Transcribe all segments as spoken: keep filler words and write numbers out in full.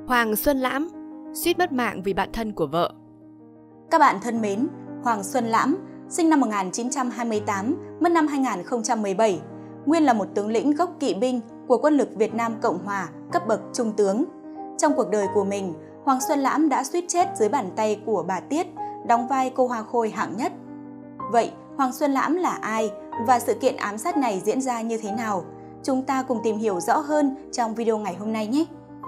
Hoàng Xuân Lãm suýt mất mạng vì bạn thân của vợ. Các bạn thân mến, Hoàng Xuân Lãm, sinh năm một nghìn chín trăm hai mươi tám, mất năm hai nghìn không trăm mười bảy, nguyên là một tướng lĩnh gốc kỵ binh của quân lực Việt Nam Cộng Hòa, cấp bậc trung tướng. Trong cuộc đời của mình, Hoàng Xuân Lãm đã suýt chết dưới bàn tay của bà Tiết, đóng vai cô Hoa Khôi hạng nhất. Vậy, Hoàng Xuân Lãm là ai và sự kiện ám sát này diễn ra như thế nào? Chúng ta cùng tìm hiểu rõ hơn trong video ngày hôm nay nhé!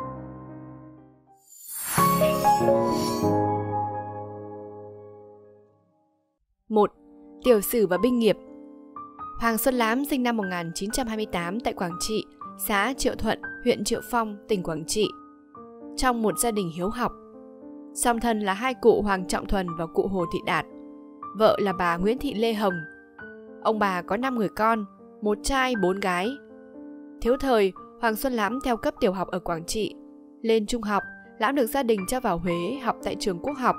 một. Tiểu sử và binh nghiệp. Hoàng Xuân Lãm sinh năm một nghìn chín trăm hai mươi tám tại Quảng Trị, xã Triệu Thuận, huyện Triệu Phong, tỉnh Quảng Trị. Trong một gia đình hiếu học. Song thân là hai cụ Hoàng Trọng Thuần và cụ Hồ Thị Đạt. Vợ là bà Nguyễn Thị Lê Hồng. Ông bà có năm người con, một trai bốn gái. Thiếu thời, Hoàng Xuân Lãm theo cấp tiểu học ở Quảng Trị. Lên trung học, Lãm được gia đình cho vào Huế học tại trường Quốc học.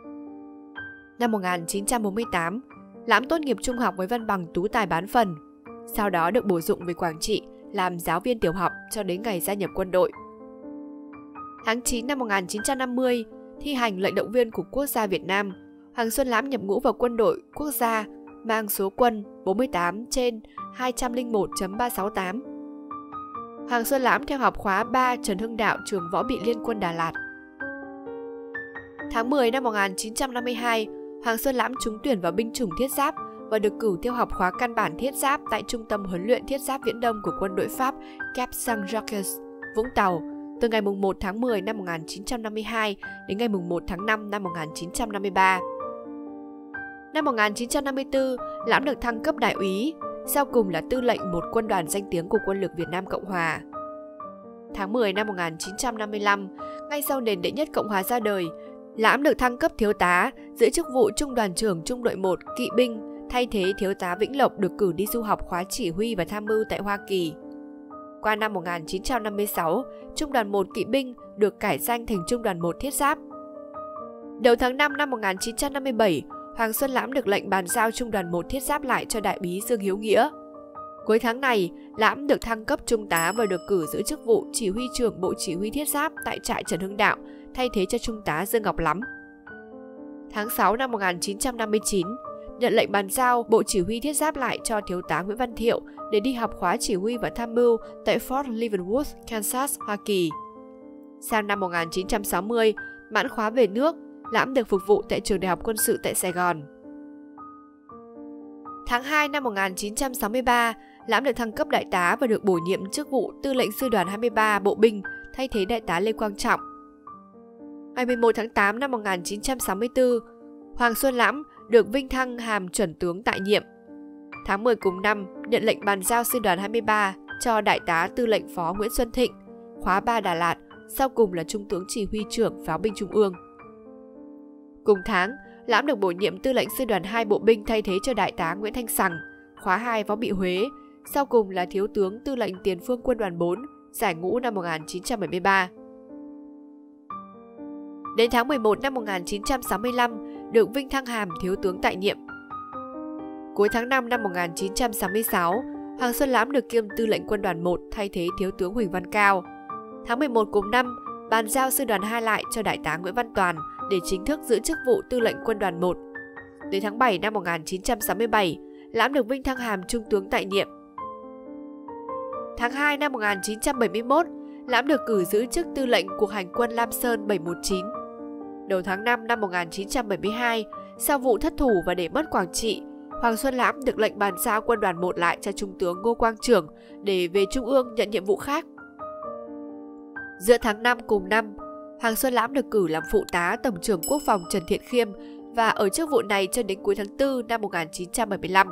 Năm một nghìn chín trăm bốn mươi tám, Lãm tốt nghiệp trung học với văn bằng tú tài bán phần. Sau đó được bổ dụng về Quảng Trị làm giáo viên tiểu học cho đến ngày gia nhập quân đội. Tháng chín năm một nghìn chín trăm năm mươi, thi hành lệnh động viên của Quốc gia Việt Nam, Hoàng Xuân Lãm nhập ngũ vào quân đội quốc gia mang số quân bốn mươi tám trên hai trăm lẻ một chấm ba sáu tám. Hoàng Xuân Lãm theo học khóa ba Trần Hưng Đạo, trường Võ bị Liên quân Đà Lạt. Tháng mười năm một nghìn chín trăm năm mươi hai, Hoàng Xuân Lãm trúng tuyển vào binh chủng thiết giáp và được cử theo học khóa căn bản thiết giáp tại Trung tâm huấn luyện thiết giáp Viễn Đông của quân đội Pháp Cap Saint-Jacques, Vũng Tàu, từ ngày mùng một tháng mười năm một nghìn chín trăm năm mươi hai đến ngày mùng một tháng năm năm một nghìn chín trăm năm mươi ba. Năm một nghìn chín trăm năm mươi tư, Lãm được thăng cấp đại úy, sau cùng là tư lệnh một quân đoàn danh tiếng của quân lực Việt Nam Cộng Hòa. Tháng mười năm một nghìn chín trăm năm mươi lăm, ngay sau nền đệ nhất Cộng Hòa ra đời, Lãm được thăng cấp thiếu tá, giữ chức vụ trung đoàn trưởng trung đội một kỵ binh, thay thế thiếu tá Vĩnh Lộc được cử đi du học khóa chỉ huy và tham mưu tại Hoa Kỳ. Qua năm một nghìn chín trăm năm mươi sáu, trung đoàn một kỵ binh được cải danh thành trung đoàn một thiết giáp. Đầu tháng năm năm một nghìn chín trăm năm mươi bảy, Hoàng Xuân Lãm được lệnh bàn giao trung đoàn một thiết giáp lại cho đại úy Dương Hiếu Nghĩa. Cuối tháng này, Lãm được thăng cấp trung tá và được cử giữ chức vụ chỉ huy trưởng bộ chỉ huy thiết giáp tại trại Trần Hưng Đạo, thay thế cho trung tá Dương Ngọc Lắm. Tháng sáu năm một nghìn chín trăm năm mươi chín, nhận lệnh bàn giao bộ chỉ huy thiết giáp lại cho thiếu tá Nguyễn Văn Thiệu để đi học khóa chỉ huy và tham mưu tại Fort Leavenworth, Kansas, Hoa Kỳ. Sang năm một nghìn chín trăm sáu mươi, mãn khóa về nước, Lãm được phục vụ tại trường Đại học Quân sự tại Sài Gòn. Tháng hai năm một nghìn chín trăm sáu mươi ba, Lãm được thăng cấp đại tá và được bổ nhiệm chức vụ tư lệnh sư đoàn hai mươi ba bộ binh, thay thế đại tá Lê Quang Trọng. Ngày mười một tháng tám năm một nghìn chín trăm sáu mươi tư, Hoàng Xuân Lãm được vinh thăng hàm chuẩn tướng tại nhiệm. Tháng mười cùng năm, nhận lệnh bàn giao sư đoàn hai mươi ba cho đại tá tư lệnh phó Nguyễn Xuân Thịnh, khóa ba Đà Lạt, sau cùng là trung tướng chỉ huy trưởng pháo binh trung ương. Cùng tháng, Lãm được bổ nhiệm tư lệnh sư đoàn hai bộ binh thay thế cho đại tá Nguyễn Thanh Sằng, khóa hai Võ bị Huế, sau cùng là thiếu tướng tư lệnh tiền phương quân đoàn bốn, giải ngũ năm một nghìn chín trăm bảy mươi ba. Đến tháng mười một năm một nghìn chín trăm sáu mươi lăm, được vinh thăng hàm thiếu tướng tại nhiệm. Cuối tháng năm năm một nghìn chín trăm sáu mươi sáu, Hoàng Xuân Lãm được kiêm tư lệnh quân đoàn một thay thế thiếu tướng Huỳnh Văn Cao. Tháng mười một cùng năm, bàn giao sư đoàn hai lại cho đại tá Nguyễn Văn Toàn để chính thức giữ chức vụ tư lệnh quân đoàn một. Đến tháng bảy năm một nghìn chín trăm sáu mươi bảy, Lãm được vinh thăng hàm trung tướng tại nhiệm. Tháng hai năm một nghìn chín trăm bảy mươi mốt, Lãm được cử giữ chức tư lệnh cuộc hành quân Lam Sơn bảy một chín. Đầu tháng năm năm một nghìn chín trăm bảy mươi hai, sau vụ thất thủ và để mất Quảng Trị, Hoàng Xuân Lãm được lệnh bàn giao quân đoàn một lại cho trung tướng Ngô Quang Trưởng để về Trung ương nhận nhiệm vụ khác. Giữa tháng năm cùng năm, Hoàng Xuân Lãm được cử làm phụ tá Tổng trưởng Quốc phòng Trần Thiện Khiêm và ở chức vụ này cho đến cuối tháng tư năm một nghìn chín trăm bảy mươi lăm.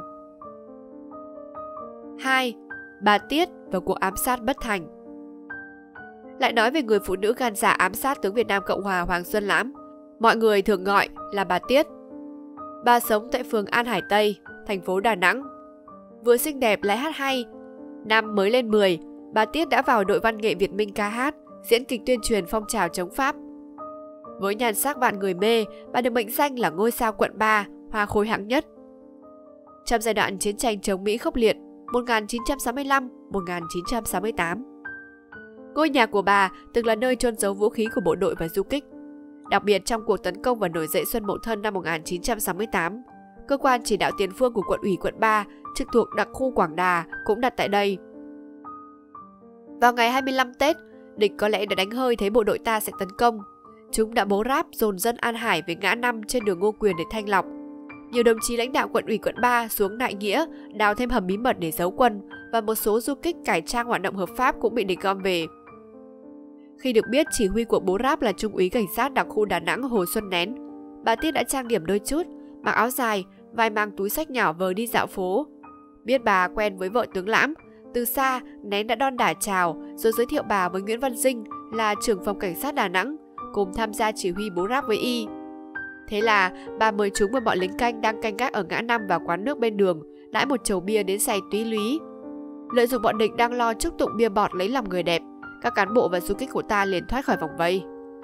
hai. Bà Tiết và cuộc ám sát bất thành. Lại nói về người phụ nữ gan dạ ám sát tướng Việt Nam Cộng Hòa Hoàng Xuân Lãm, mọi người thường gọi là bà Tiết. Bà sống tại phường An Hải Tây, thành phố Đà Nẵng. Vừa xinh đẹp lại hát hay. Năm mới lên mười, bà Tiết đã vào đội văn nghệ Việt Minh ca hát, diễn kịch tuyên truyền phong trào chống Pháp. Với nhan sắc vạn người mê, bà được mệnh danh là ngôi sao quận ba, hoa khôi hạng nhất. Trong giai đoạn chiến tranh chống Mỹ khốc liệt một nghìn chín trăm sáu mươi lăm đến một nghìn chín trăm sáu mươi tám, Ngôi nhà của bà từng là nơi chôn giấu vũ khí của bộ đội và du kích. Đặc biệt trong cuộc tấn công và nổi dậy Xuân Mậu Thân năm một nghìn chín trăm sáu mươi tám, cơ quan chỉ đạo tiền phương của quận ủy quận ba trực thuộc đặc khu Quảng Đà cũng đặt tại đây. Vào ngày hai mươi lăm Tết, địch có lẽ đã đánh hơi thấy bộ đội ta sẽ tấn công. Chúng đã bố ráp dồn dân An Hải về ngã năm trên đường Ngô Quyền để thanh lọc. Nhiều đồng chí lãnh đạo quận ủy quận ba xuống Đại Nghĩa đào thêm hầm bí mật để giấu quân, và một số du kích cải trang hoạt động hợp pháp cũng bị địch gom về. Khi được biết chỉ huy cuộc bố ráp là Trung úy cảnh sát đặc khu Đà Nẵng Hồ Xuân Nén, bà Tiết đã trang điểm đôi chút, mặc áo dài, vai mang túi xách nhỏ vờ đi dạo phố. Biết bà quen với vợ tướng Lãm, từ xa Nén đã đon đả chào rồi giới thiệu bà với Nguyễn Văn Dinh là trưởng phòng cảnh sát Đà Nẵng, cùng tham gia chỉ huy bố ráp với y. Thế là bà mời chúng và bọn lính canh đang canh gác ở ngã năm và quán nước bên đường đãi một chầu bia đến say túy lúy. Lợi dụng bọn địch đang lo chúc tụng bia bọt lấy lòng người đẹp, các cán bộ và du kích của ta liền thoát khỏi vòng vây.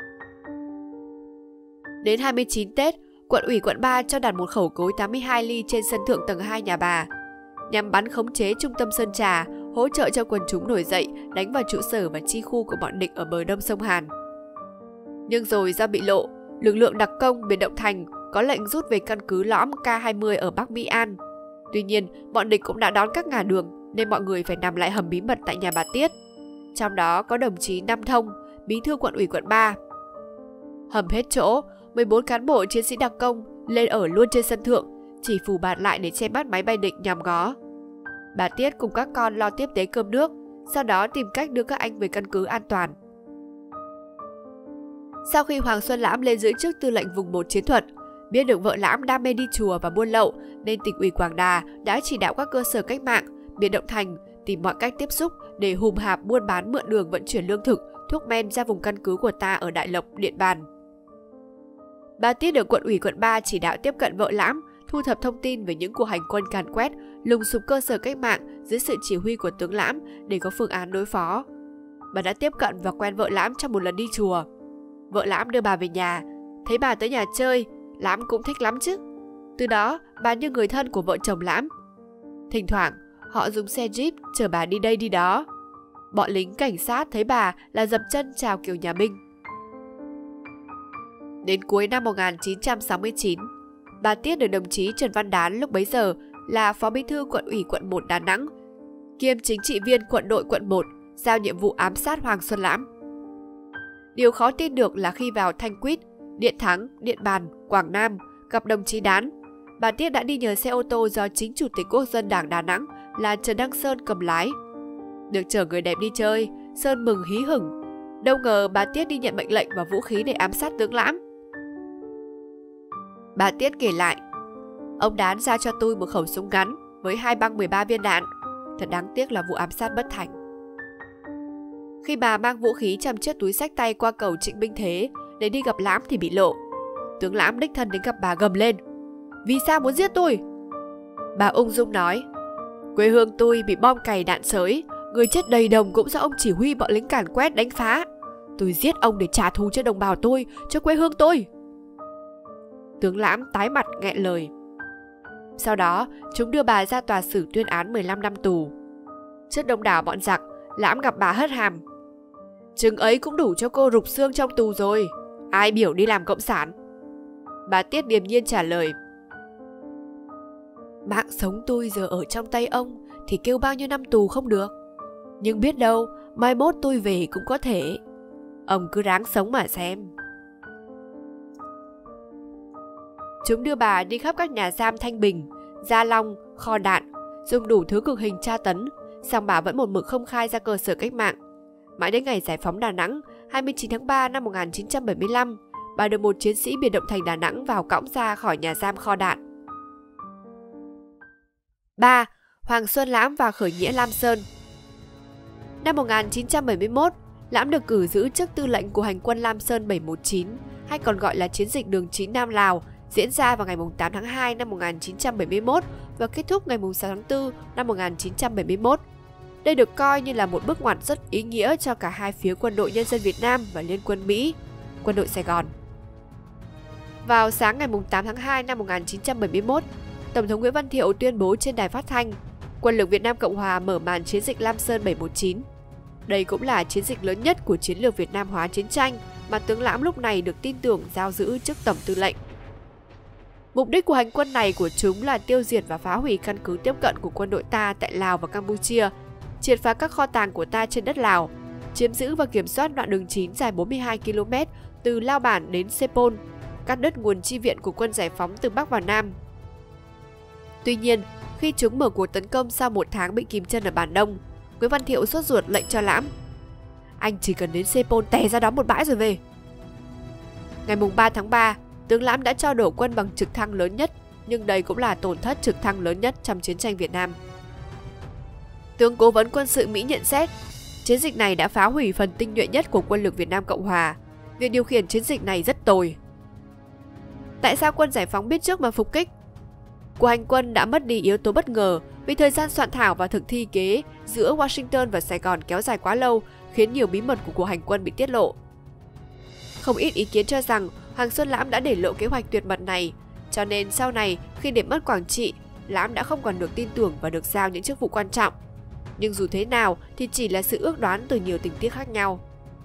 Đến hai mươi chín Tết, quận ủy quận ba cho đặt một khẩu cối tám mươi hai ly trên sân thượng tầng hai nhà bà, nhằm bắn khống chế trung tâm Sơn Trà, hỗ trợ cho quần chúng nổi dậy đánh vào trụ sở và chi khu của bọn địch ở bờ đông sông Hàn. Nhưng rồi do bị lộ, lực lượng đặc công biệt động Thành có lệnh rút về căn cứ lõm K hai mươi ở Bắc Mỹ An. Tuy nhiên, bọn địch cũng đã đón các ngả đường nên mọi người phải nằm lại hầm bí mật tại nhà bà Tiết. Trong đó có đồng chí Nam Thông, bí thư quận ủy quận ba. Hầm hết chỗ, mười bốn cán bộ chiến sĩ đặc công lên ở luôn trên sân thượng, chỉ phủ bạt lại để che mắt máy bay địch nhòm ngó. Bà Tiết cùng các con lo tiếp tế cơm nước, sau đó tìm cách đưa các anh về căn cứ an toàn. Sau khi Hoàng Xuân Lãm lên giữ chức tư lệnh vùng một chiến thuật, biết được vợ Lãm đam mê đi chùa và buôn lậu nên tỉnh ủy Quảng Đà đã chỉ đạo các cơ sở cách mạng, biệt động Thành tìm mọi cách tiếp xúc để hùm hạp buôn bán mượn đường vận chuyển lương thực, thuốc men ra vùng căn cứ của ta ở Đại Lộc, Điện Bàn. Bà Tiết được quận ủy quận ba chỉ đạo tiếp cận vợ Lãm, thu thập thông tin về những cuộc hành quân càn quét, lùng sục cơ sở cách mạng dưới sự chỉ huy của tướng Lãm để có phương án đối phó. Bà đã tiếp cận và quen vợ Lãm trong một lần đi chùa. Vợ Lãm đưa bà về nhà, thấy bà tới nhà chơi, Lãm cũng thích lắm chứ. Từ đó, bà như người thân của vợ chồng Lãm. Thỉnh thoảng, họ dùng xe Jeep chở bà đi đây đi đó. Bọn lính cảnh sát thấy bà là dập chân chào kiểu nhà Minh. Đến cuối năm một nghìn chín trăm sáu mươi chín, bà Tiết được đồng chí Trần Văn Đán lúc bấy giờ là phó bí thư quận ủy quận một Đà Nẵng, kiêm chính trị viên quận đội quận một, giao nhiệm vụ ám sát Hoàng Xuân Lãm. Điều khó tin được là khi vào Thanh Quýt, Điện Thắng, Điện Bàn, Quảng Nam gặp đồng chí Đán, bà Tiết đã đi nhờ xe ô tô do chính Chủ tịch Quốc dân Đảng Đà Nẵng là Trần Đăng Sơn cầm lái. Được chở người đẹp đi chơi, Sơn mừng hí hửng. Đâu ngờ bà Tiết đi nhận mệnh lệnh và vũ khí để ám sát tướng Lãm. Bà Tiết kể lại, ông Đán giao cho tôi một khẩu súng ngắn với hai băng mười ba viên đạn. Thật đáng tiếc là vụ ám sát bất thành. Khi bà mang vũ khí trong chiếc túi xách tay qua cầu Trịnh Binh Thế để đi gặp Lãm thì bị lộ. Tướng Lãm đích thân đến gặp bà gầm lên: "Vì sao muốn giết tôi?" Bà ung dung nói: "Quê hương tôi bị bom cày đạn sới, người chết đầy đồng cũng do ông chỉ huy bọn lính càn quét đánh phá. Tôi giết ông để trả thù cho đồng bào tôi, cho quê hương tôi." Tướng Lãm tái mặt nghẹn lời. Sau đó, chúng đưa bà ra tòa xử tuyên án mười lăm năm tù. Trước đông đảo bọn giặc, Lãm gặp bà hất hàm: "Chừng ấy cũng đủ cho cô rục xương trong tù rồi. Ai biểu đi làm cộng sản?" Bà Tiết điềm nhiên trả lời: "Mạng sống tôi giờ ở trong tay ông thì kêu bao nhiêu năm tù không được. Nhưng biết đâu, mai mốt tôi về cũng có thể. Ông cứ ráng sống mà xem." Chúng đưa bà đi khắp các nhà giam Thanh Bình, Gia Long, kho đạn, dùng đủ thứ cực hình tra tấn, song bà vẫn một mực không khai ra cơ sở cách mạng. Mãi đến ngày giải phóng Đà Nẵng, hai mươi chín tháng ba năm một nghìn chín trăm bảy mươi lăm, bà được một chiến sĩ biệt động Thành Đà Nẵng vào cõng ra khỏi nhà giam kho đạn. ba. Hoàng Xuân Lãm và khởi nghĩa Lam Sơn. Năm một nghìn chín trăm bảy mươi mốt, Lãm được cử giữ chức tư lệnh của hành quân Lam Sơn bảy một chín, hay còn gọi là chiến dịch đường chín Nam Lào, diễn ra vào ngày tám tháng hai năm một nghìn chín trăm bảy mươi mốt và kết thúc ngày sáu tháng tư năm một nghìn chín trăm bảy mươi mốt. Đây được coi như là một bước ngoặt rất ý nghĩa cho cả hai phía Quân đội Nhân dân Việt Nam và Liên quân Mỹ, Quân đội Sài Gòn. Vào sáng ngày tám tháng hai năm một nghìn chín trăm bảy mươi mốt, Tổng thống Nguyễn Văn Thiệu tuyên bố trên đài phát thanh: "Quân lực Việt Nam Cộng Hòa mở màn chiến dịch Lam Sơn bảy một chín." Đây cũng là chiến dịch lớn nhất của chiến lược Việt Nam hóa chiến tranh mà tướng Lãm lúc này được tin tưởng giao giữ chức tổng tư lệnh. Mục đích của hành quân này của chúng là tiêu diệt và phá hủy căn cứ tiếp cận của quân đội ta tại Lào và Campuchia, triệt phá các kho tàng của ta trên đất Lào, chiếm giữ và kiểm soát đoạn đường chín dài bốn mươi hai ki lô mét từ Lao Bản đến Sepol, cắt đứt nguồn chi viện của quân giải phóng từ Bắc vào Nam. Tuy nhiên, khi chúng mở cuộc tấn công sau một tháng bị kìm chân ở Bản Đông, Nguyễn Văn Thiệu sốt ruột lệnh cho Lãm: "Anh chỉ cần đến Sepol tè ra đó một bãi rồi về." Ngày ba tháng ba, tướng Lãm đã cho đổ quân bằng trực thăng lớn nhất, nhưng đây cũng là tổn thất trực thăng lớn nhất trong chiến tranh Việt Nam. Tướng Cố vấn quân sự Mỹ nhận xét, chiến dịch này đã phá hủy phần tinh nhuệ nhất của quân lực Việt Nam Cộng Hòa. Việc điều khiển chiến dịch này rất tồi. Tại sao quân giải phóng biết trước mà phục kích? Cuộc hành quân đã mất đi yếu tố bất ngờ vì thời gian soạn thảo và thực thi kế giữa Washington và Sài Gòn kéo dài quá lâu, khiến nhiều bí mật của cuộc hành quân bị tiết lộ. Không ít ý kiến cho rằng Hoàng Xuân Lãm đã để lộ kế hoạch tuyệt mật này, cho nên sau này khi để mất Quảng Trị, Lãm đã không còn được tin tưởng và được giao những chức vụ quan trọng. Nhưng dù thế nào thì chỉ là sự ước đoán từ nhiều tình tiết khác nhau.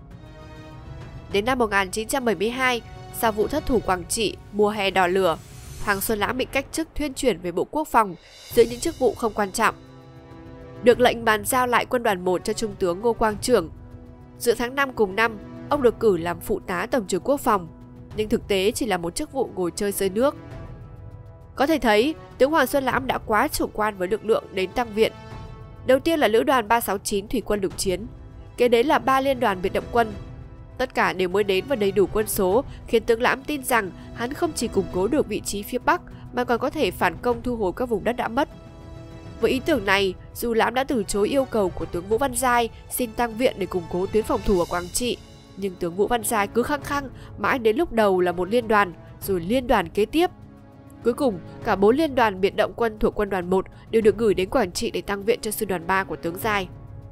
Đến năm một nghìn chín trăm bảy mươi hai, sau vụ thất thủ Quảng Trị mùa hè đỏ lửa, Hoàng Xuân Lãm bị cách chức thuyên chuyển về Bộ Quốc phòng giữ những chức vụ không quan trọng. Được lệnh bàn giao lại quân đoàn một cho Trung tướng Ngô Quang Trưởng. Giữa tháng năm cùng năm, ông được cử làm phụ tá Tổng trưởng Quốc phòng, nhưng thực tế chỉ là một chức vụ ngồi chơi dưới nước. Có thể thấy, tướng Hoàng Xuân Lãm đã quá chủ quan với lực lượng đến tăng viện. Đầu tiên là Lữ đoàn ba sáu chín Thủy quân lục chiến, kế đến là ba liên đoàn biệt động quân. Tất cả đều mới đến và đầy đủ quân số, khiến tướng Lãm tin rằng hắn không chỉ củng cố được vị trí phía Bắc mà còn có thể phản công thu hồi các vùng đất đã mất. Với ý tưởng này, dù Lãm đã từ chối yêu cầu của tướng Vũ Văn Giai xin tăng viện để củng cố tuyến phòng thủ ở Quảng Trị, nhưng tướng Vũ Văn Giai cứ khăng khăng mãi đến lúc đầu là một liên đoàn, rồi liên đoàn kế tiếp. Cuối cùng, cả bốn liên đoàn biệt động quân thuộc quân đoàn một đều được gửi đến Quảng Trị để tăng viện cho sư đoàn ba của tướng Giai.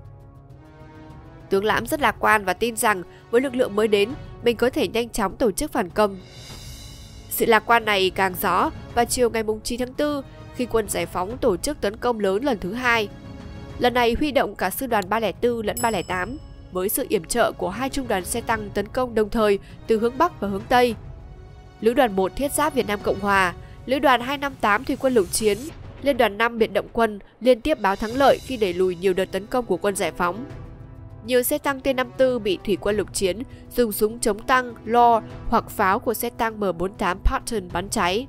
Tướng Lãm rất lạc quan và tin rằng với lực lượng mới đến, mình có thể nhanh chóng tổ chức phản công. Sự lạc quan này càng rõ vào chiều ngày chín tháng tư, khi quân giải phóng tổ chức tấn công lớn lần thứ hai. Lần này huy động cả sư đoàn ba không bốn lẫn ba không tám, với sự yểm trợ của hai trung đoàn xe tăng tấn công đồng thời từ hướng Bắc và hướng Tây. Lữ đoàn một Thiết giáp Việt Nam Cộng Hòa, Lữ đoàn hai năm tám Thủy quân lục chiến, Liên đoàn năm biệt động quân liên tiếp báo thắng lợi khi đẩy lùi nhiều đợt tấn công của quân giải phóng. Nhiều xe tăng T năm mươi tư bị Thủy quân lục chiến dùng súng chống tăng, lo hoặc pháo của xe tăng M bốn mươi tám Patton bắn cháy.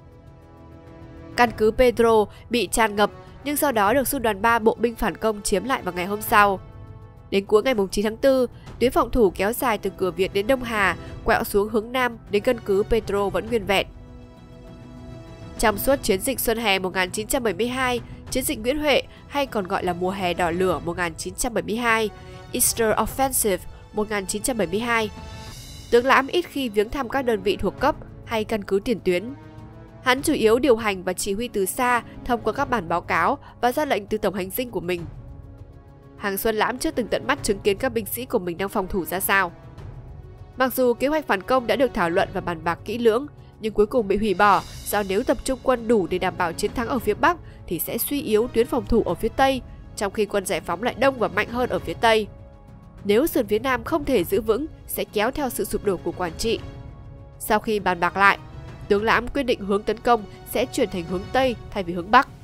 Căn cứ Pedro bị tràn ngập nhưng sau đó được sư đoàn ba bộ binh phản công chiếm lại vào ngày hôm sau. Đến cuối ngày chín tháng tư, tuyến phòng thủ kéo dài từ cửa Việt đến Đông Hà, quẹo xuống hướng Nam đến căn cứ Pedro vẫn nguyên vẹn. Trong suốt chiến dịch Xuân hè một nghìn chín trăm bảy mươi hai, chiến dịch Nguyễn Huệ hay còn gọi là mùa hè đỏ lửa một nghìn chín trăm bảy mươi hai, Easter Offensive một nghìn chín trăm bảy mươi hai, tướng Lãm ít khi viếng thăm các đơn vị thuộc cấp hay căn cứ tiền tuyến. Hắn chủ yếu điều hành và chỉ huy từ xa thông qua các bản báo cáo và ra lệnh từ tổng hành dinh của mình. Hoàng Xuân Lãm chưa từng tận mắt chứng kiến các binh sĩ của mình đang phòng thủ ra sao. Mặc dù kế hoạch phản công đã được thảo luận và bàn bạc kỹ lưỡng, nhưng cuối cùng bị hủy bỏ do nếu tập trung quân đủ để đảm bảo chiến thắng ở phía Bắc thì sẽ suy yếu tuyến phòng thủ ở phía Tây, trong khi quân giải phóng lại đông và mạnh hơn ở phía Tây. Nếu sườn phía Nam không thể giữ vững, sẽ kéo theo sự sụp đổ của Quảng Trị. Sau khi bàn bạc lại, tướng Lãm quyết định hướng tấn công sẽ chuyển thành hướng Tây thay vì hướng Bắc.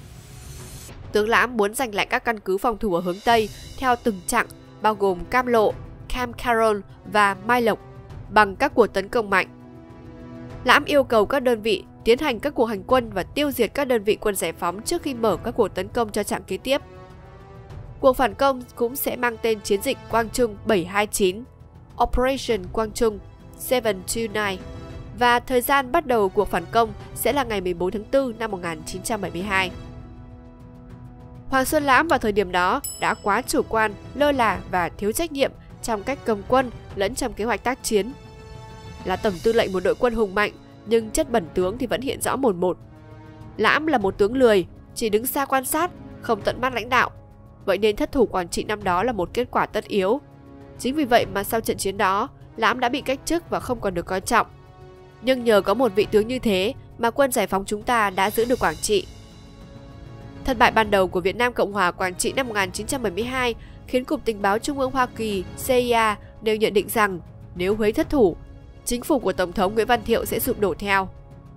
Tướng Lãm muốn giành lại các căn cứ phòng thủ ở hướng Tây theo từng chặng, bao gồm Cam Lộ, Camp Carroll và Mai Lộc, bằng các cuộc tấn công mạnh. Lãm yêu cầu các đơn vị tiến hành các cuộc hành quân và tiêu diệt các đơn vị quân giải phóng trước khi mở các cuộc tấn công cho chặng kế tiếp. Cuộc phản công cũng sẽ mang tên chiến dịch Quang Trung bảy hai chín, Operation Quang Trung bảy hai chín, và thời gian bắt đầu cuộc phản công sẽ là ngày mười bốn tháng tư năm một nghìn chín trăm bảy mươi hai. Hoàng Xuân Lãm vào thời điểm đó đã quá chủ quan, lơ là và thiếu trách nhiệm trong cách cầm quân lẫn trong kế hoạch tác chiến. Là tổng tư lệnh một đội quân hùng mạnh, nhưng chất bẩn tướng thì vẫn hiện rõ mồn một. Lãm là một tướng lười, chỉ đứng xa quan sát, không tận mắt lãnh đạo. Vậy nên thất thủ Quảng Trị năm đó là một kết quả tất yếu. Chính vì vậy mà sau trận chiến đó, Lãm đã bị cách chức và không còn được coi trọng. Nhưng nhờ có một vị tướng như thế mà quân giải phóng chúng ta đã giữ được Quảng Trị. Thất bại ban đầu của Việt Nam Cộng hòa Quảng Trị năm một nghìn chín trăm bảy mươi hai khiến Cục Tình báo Trung ương Hoa Kỳ C I A đều nhận định rằng nếu Huế thất thủ, chính phủ của Tổng thống Nguyễn Văn Thiệu sẽ sụp đổ theo.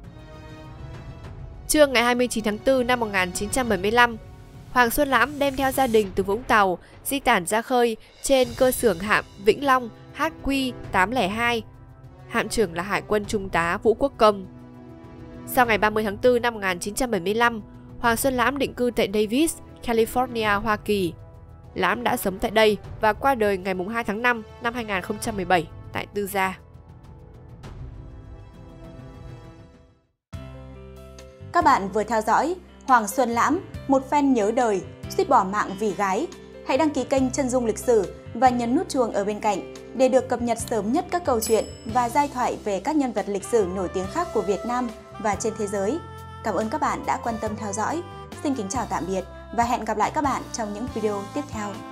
Trưa ngày hai mươi chín tháng tư năm một nghìn chín trăm bảy mươi lăm, Hoàng Xuân Lãm đem theo gia đình từ Vũng Tàu di tản ra khơi trên cơ xưởng hạm Vĩnh Long H Q tám không hai. Hạm trưởng là Hải quân Trung tá Vũ Quốc Công. Sau ngày ba mươi tháng tư năm một nghìn chín trăm bảy mươi lăm, Hoàng Xuân Lãm định cư tại Davis, California, Hoa Kỳ. Lãm đã sống tại đây và qua đời ngày hai tháng năm năm hai nghìn không trăm mười bảy tại Tư Gia. Các bạn vừa theo dõi Hoàng Xuân Lãm, một fan nhớ đời, suýt bỏ mạng vì gái. Hãy đăng ký kênh Chân Dung Lịch Sử và nhấn nút chuông ở bên cạnh để được cập nhật sớm nhất các câu chuyện và giai thoại về các nhân vật lịch sử nổi tiếng khác của Việt Nam và trên thế giới. Cảm ơn các bạn đã quan tâm theo dõi. Xin kính chào tạm biệt và hẹn gặp lại các bạn trong những video tiếp theo.